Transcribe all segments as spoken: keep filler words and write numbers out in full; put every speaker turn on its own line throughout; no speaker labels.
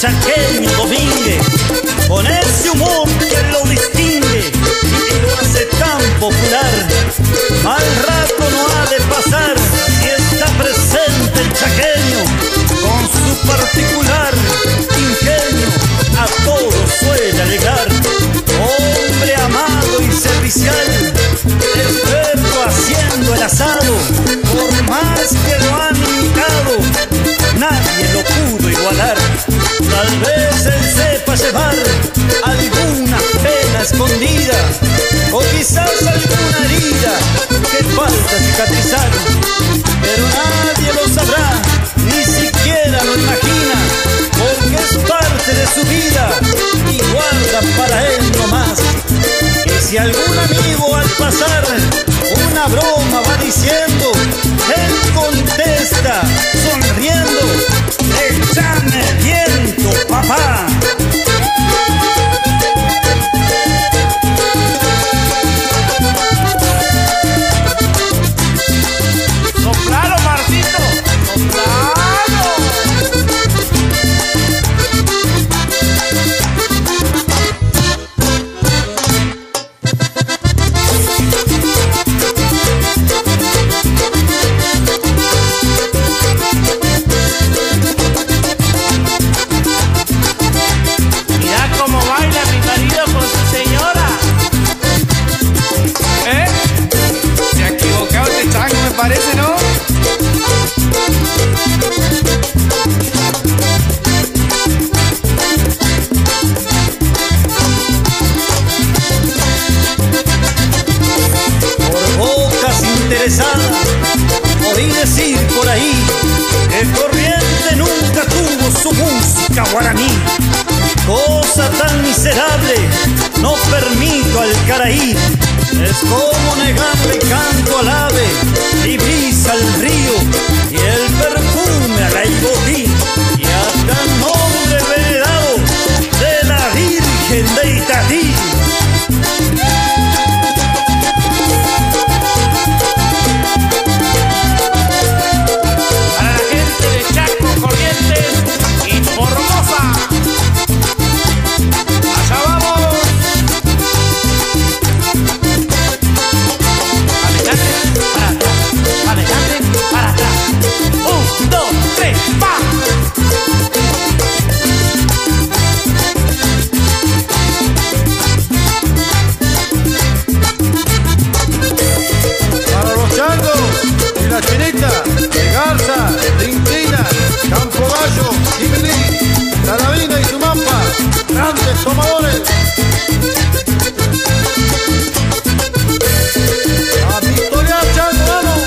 chaqueño Domínguez, con ese humor que lo distingue y lo hace tan popular. Mal rato no ha de pasar si está presente el chaqueño, con su particular ingenio a todos suele alegrar. Hombre amado y servicial, experto haciendo el asado, por más que lo han imitado, nadie lo pudo igualar. Tal vez él sepa llevar alguna pena escondida, o quizás alguna herida que falta cicatrizar, pero nadie lo sabrá, ni siquiera lo imagina, porque es parte de su vida y guarda para él nomás. Y si algún amigo al pasar una broma va diciendo, él contesta sonriendo: échame viento, papá.
¡Soplalo, Marcito! ¡Soplalo! Mira cómo baila mi marido con su señora. ¿Eh? Se ha equivocado este chango, me parece, ¿no?
Por bocas interesadas oí decir por ahí que Corriente nunca tuvo su música guaraní. Cosa tan miserable no permito al caraí. Es como negarle canto al ave y brisa al río y el perfume a la Iboví y hasta el nombre venerado de la Virgen de Itatí.
Para la gente de Chaco, Corrientes y Formosa. ¡Allá vamos! Adelante, para atrás, adelante, para atrás. Un, dos, tres, ¡va!
Para los changos y la chinita, de Garza, Trinquina, Campo Gallo, Jimelí, Salavina y Sumampa, grandes tomadores. A victoriar, chango, vamos.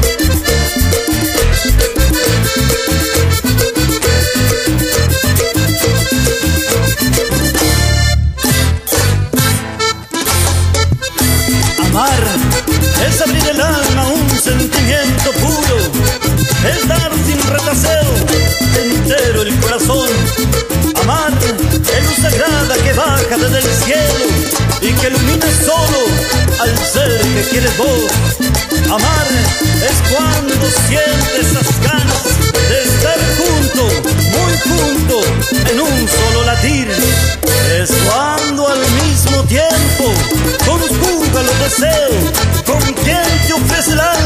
Amar es abrir el alma a un sentimiento puro, es dar sin retaseo entero el corazón. Amar es luz sagrada que baja desde el cielo y que ilumina solo al ser que quieres vos. Amar es cuando sientes esas ganas de estar junto, muy junto, en un solo latir. Es cuando al mismo tiempo conjuga los deseos con quien te ofrece el alma